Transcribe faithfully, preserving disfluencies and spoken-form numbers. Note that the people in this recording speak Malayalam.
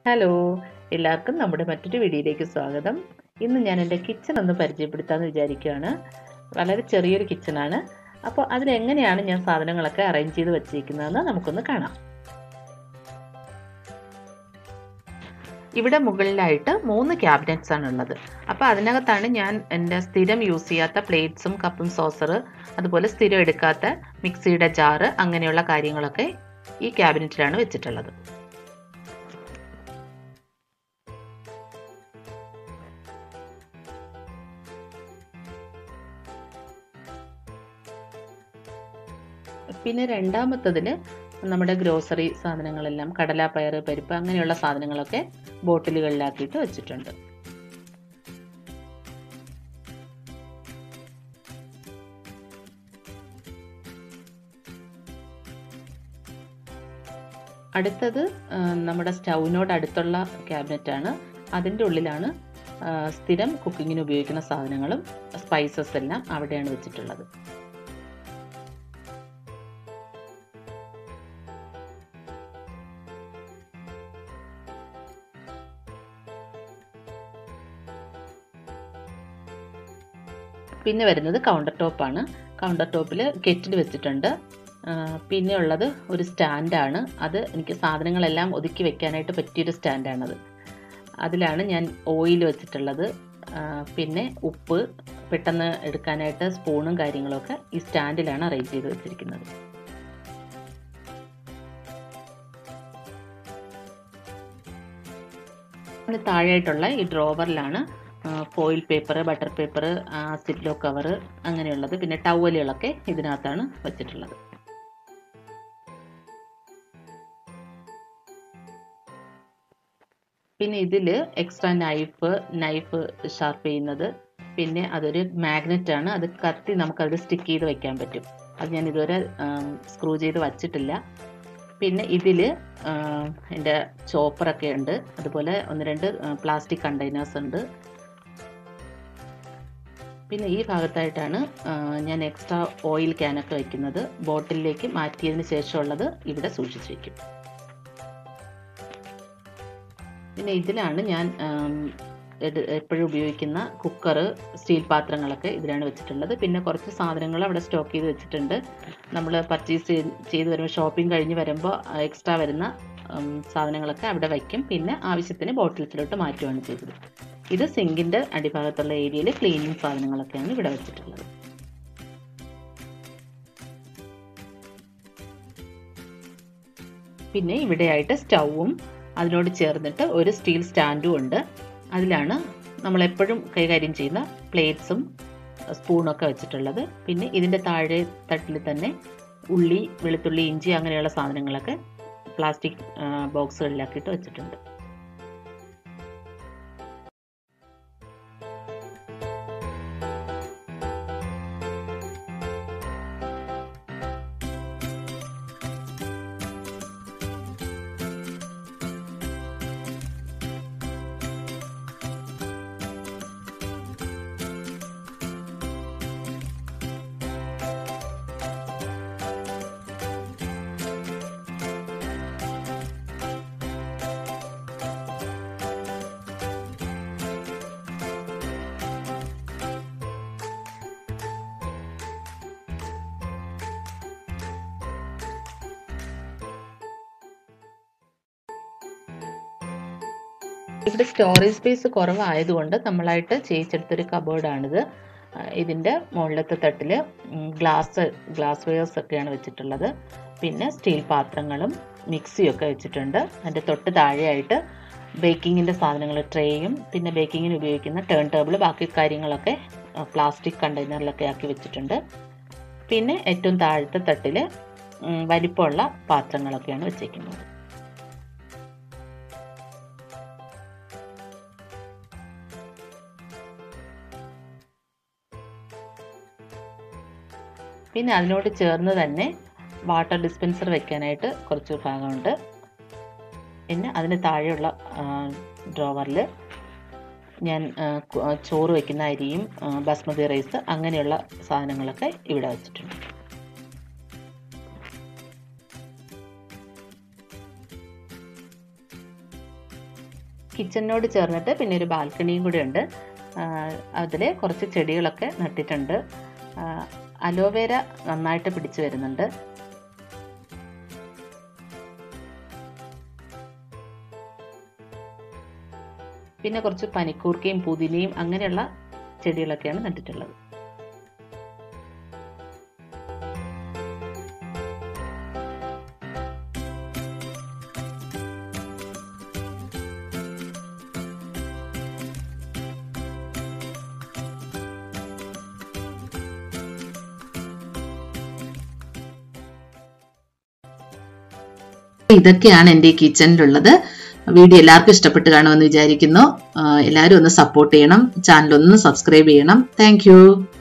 ഹലോ, എല്ലാവർക്കും നമ്മുടെ മറ്റൊരു വീഡിയോയിലേക്ക് സ്വാഗതം. ഇന്ന് ഞാൻ എൻ്റെ കിച്ചൺ ഒന്ന് പരിചയപ്പെടുത്താമെന്ന് വിചാരിക്കുകയാണ്. വളരെ ചെറിയൊരു കിച്ചണാണ്. അപ്പോൾ അതിലെങ്ങനെയാണ് ഞാൻ സാധനങ്ങളൊക്കെ അറേഞ്ച് ചെയ്ത് വെച്ചിരിക്കുന്നതെന്ന് നമുക്കൊന്ന് കാണാം. ഇവിടെ മുകളിലായിട്ട് മൂന്ന് ക്യാബിനറ്റ്സ് ആണ് ഉള്ളത്. അപ്പോൾ അതിനകത്താണ് ഞാൻ എൻ്റെ സ്ഥിരം യൂസ് ചെയ്യാത്ത പ്ലേറ്റ്സും കപ്പും സോസർ, അതുപോലെ സ്ഥിരം എടുക്കാത്ത മിക്സിയുടെ ജാറ്, അങ്ങനെയുള്ള കാര്യങ്ങളൊക്കെ ഈ ക്യാബിനറ്റിലാണ് വെച്ചിട്ടുള്ളത്. പിന്നെ രണ്ടാമത്തതിൽ നമ്മുടെ ഗ്രോസറി സാധനങ്ങളെല്ലാം, കടല, പയർ, പരിപ്പ് അങ്ങനെയുള്ള സാധനങ്ങളൊക്കെ ബോട്ടിലുകളിലാക്കിയിട്ട് വെച്ചിട്ടുണ്ട്. അടുത്തത് നമ്മുടെ സ്റ്റൗവിനോട് അടുത്തുള്ള ക്യാബിനറ്റാണ്. അതിൻ്റെ ഉള്ളിലാണ് സ്ഥിരം കുക്കിങ്ങിന് ഉപയോഗിക്കുന്ന സാധനങ്ങളും സ്പൈസസ് എല്ലാം അവിടെയാണ് വെച്ചിട്ടുള്ളത്. പിന്നെ വരുന്നത് കൗണ്ടർ ടോപ്പാണ്. കൗണ്ടർ ടോപ്പിൽ കെറ്റിൽ വെച്ചിട്ടുണ്ട്. പിന്നെ ഉള്ളത് ഒരു സ്റ്റാൻഡാണ്. അത് എനിക്ക് സാധനങ്ങളെല്ലാം ഒതുക്കി വെക്കാനായിട്ട് പറ്റിയൊരു സ്റ്റാൻഡാണത്. അതിലാണ് ഞാൻ ഓയിൽ വെച്ചിട്ടുള്ളത്. പിന്നെ ഉപ്പ് പെട്ടെന്ന് എടുക്കാനായിട്ട് സ്പൂണും കാര്യങ്ങളൊക്കെ ഈ സ്റ്റാൻഡിലാണ് അറേഞ്ച് ചെയ്ത് വെച്ചിരിക്കുന്നത്. താഴെയായിട്ടുള്ള ഈ ഡ്രോവറിലാണ് foil paper, butter paper, Ziploc cover അങ്ങനെയുള്ളത്, പിന്നെ ടവലുകളൊക്കെ ഇതിനകത്താണ് വെച്ചിട്ടുള്ളത്. പിന്നെ ഇതിൽ എക്സ്ട്രാ നൈഫ് നൈഫ് ഷാർപ്പ് ചെയ്യുന്നത്, പിന്നെ അതൊരു മാഗ്നറ്റാണ്. അത് കത്തി നമുക്കത് സ്റ്റിക്ക് ചെയ്ത് വെക്കാൻ പറ്റും. അത് ഞാൻ ഇതുവരെ സ്ക്രൂ ചെയ്ത് വച്ചിട്ടില്ല. പിന്നെ ഇതിൽ എൻ്റെ ചോപ്പറൊക്കെ ഉണ്ട്. അതുപോലെ ഒന്ന് രണ്ട് പ്ലാസ്റ്റിക് കണ്ടെയ്നേഴ്സ് ഉണ്ട്. പിന്നെ ഈ ഭാഗത്തായിട്ടാണ് ഞാൻ എക്സ്ട്രാ ഓയിൽ ക്യാനൊക്കെ വയ്ക്കുന്നത്. ബോട്ടിലേക്ക് മാറ്റിയതിന് ശേഷമുള്ളത് ഇവിടെ സൂക്ഷിച്ച് വയ്ക്കും. പിന്നെ ഇതിലാണ് ഞാൻ എപ്പോഴും ഉപയോഗിക്കുന്ന കുക്കർ, സ്റ്റീൽ പാത്രങ്ങളൊക്കെ ഇതിലാണ് വെച്ചിട്ടുള്ളത്. പിന്നെ കുറച്ച് സാധനങ്ങൾ അവിടെ സ്റ്റോക്ക് ചെയ്ത് വെച്ചിട്ടുണ്ട്. നമ്മൾ പർച്ചേസ് ചെയ്ത് വരുമ്പോൾ, ഷോപ്പിംഗ് കഴിഞ്ഞ് വരുമ്പോൾ എക്സ്ട്രാ വരുന്ന സാധനങ്ങളൊക്കെ അവിടെ വയ്ക്കും. പിന്നെ ആവശ്യത്തിന് ബോട്ടിൽസിലോട്ട് മാറ്റുകയാണ് ചെയ്തത്. ഇത് സിങ്കിൻ്റെ അടിഭാഗത്തുള്ള ഏരിയയിൽ ക്ലീനിങ് സാധനങ്ങളൊക്കെയാണ് ഇവിടെ വെച്ചിട്ടുള്ളത്. പിന്നെ ഇവിടെയായിട്ട് സ്റ്റൗവും അതിനോട് ചേർന്നിട്ട് ഒരു സ്റ്റീൽ സ്റ്റാൻഡും ഉണ്ട്. അതിലാണ് നമ്മളെപ്പോഴും കൈകാര്യം ചെയ്യുന്ന പ്ലേറ്റ്സും സ്പൂണൊക്കെ വെച്ചിട്ടുള്ളത്. പിന്നെ ഇതിൻ്റെ താഴെ തട്ടിൽ തന്നെ ഉള്ളി, വെളുത്തുള്ളി, ഇഞ്ചി അങ്ങനെയുള്ള സാധനങ്ങളൊക്കെ പ്ലാസ്റ്റിക് ബോക്സുകളിലാക്കിയിട്ട് വെച്ചിട്ടുണ്ട്. ഇവിടെ സ്റ്റോറേജ് സ്പേസ് കുറവായതുകൊണ്ട് നമ്മളായിട്ട് ചെയ്യിച്ചെടുത്തൊരു കബോർഡാണിത്. ഇതിൻ്റെ മുകളിലത്തെ തട്ടിൽ ഗ്ലാസ് ഗ്ലാസ് വെയേഴ്സ് ഒക്കെയാണ് വെച്ചിട്ടുള്ളത്. പിന്നെ സ്റ്റീൽ പാത്രങ്ങളും മിക്സിയൊക്കെ വെച്ചിട്ടുണ്ട്. അതിൻ്റെ തൊട്ട് താഴെയായിട്ട് ബേക്കിങ്ങിൻ്റെ സാധനങ്ങൾ, ട്രേയും പിന്നെ ബേക്കിങ്ങിന് ഉപയോഗിക്കുന്ന ടേൺ ടേബിൾ, ബാക്കി കാര്യങ്ങളൊക്കെ പ്ലാസ്റ്റിക് കണ്ടെയ്നറിലൊക്കെ ആക്കി വെച്ചിട്ടുണ്ട്. പിന്നെ ഏറ്റവും താഴത്തെ തട്ടിൽ വലിപ്പമുള്ള പാത്രങ്ങളൊക്കെയാണ് വെച്ചേക്കുന്നത്. പിന്നെ അതിനോട് ചേർന്ന് തന്നെ വാട്ടർ ഡിസ്പെൻസർ വെക്കാനായിട്ട് കുറച്ച് ഭാഗമുണ്ട്. പിന്നെ അതിന് താഴെയുള്ള ഡ്രോവറിൽ ഞാൻ ചോറ് വയ്ക്കുന്ന അരിയും ബസ്മതി റൈസ് അങ്ങനെയുള്ള സാധനങ്ങളൊക്കെ ഇവിടെ വെച്ചിട്ടുണ്ട്. കിച്ചണിനോട് ചേർന്നിട്ട് പിന്നെ ഒരു ബാൽക്കണിയും കൂടെ ഉണ്ട്. അതിൽ കുറച്ച് ചെടികളൊക്കെ നട്ടിട്ടുണ്ട്. അലോവേര നന്നായിട്ട് പിടിച്ചു വരുന്നുണ്ട്. പിന്നെ കുറച്ച് പനിക്കൂർക്കയും പുതിനയും അങ്ങനെയുള്ള ചെടികളൊക്കെയാണ് നട്ടിട്ടുള്ളത്. ഇതൊക്കെയാണ് എൻ്റെ കിച്ചണിലുള്ളത്. വീഡിയോ എല്ലാവർക്കും ഇഷ്ടപ്പെട്ട് കാണുമെന്ന് വിചാരിക്കുന്നു. എല്ലാവരും ഒന്ന് സപ്പോർട്ട് ചെയ്യണം, ചാനൽ ഒന്ന് സബ്സ്ക്രൈബ് ചെയ്യണം. താങ്ക്